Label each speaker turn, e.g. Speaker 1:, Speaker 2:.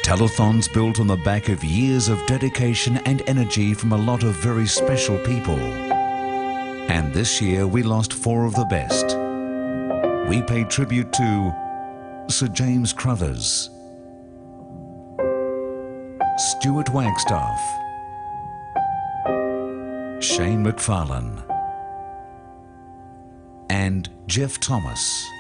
Speaker 1: Telethon's built on the back of years of dedication and energy from a lot of very special people. And this year we lost 4 of the best. We paid tribute to Sir James Cruthers, Stuart Wagstaff, Shane McFarlane, and Jeff Thomas.